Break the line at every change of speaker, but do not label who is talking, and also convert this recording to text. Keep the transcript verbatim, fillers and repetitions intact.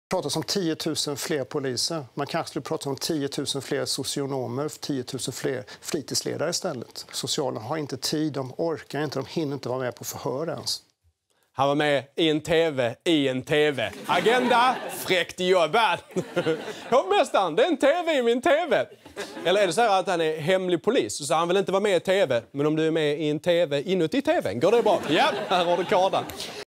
pratas om tio tusen fler poliser. Man kanske skulle prata om tio tusen fler socionomer, tio tusen fler fritidsledare istället. Socialen har inte tid, de orkar inte, de hinner inte vara med på förhör ens.
Han var med i en tv, i en tv. Agenda, fräckt jobbat. Hovmästaren, det är en tv i min tv. Eller är det så här att han är hemlig polis? Så han vill inte vara med i tv. Men om du är med i en tv inuti tvn, går det bra? Ja, här har du kardan.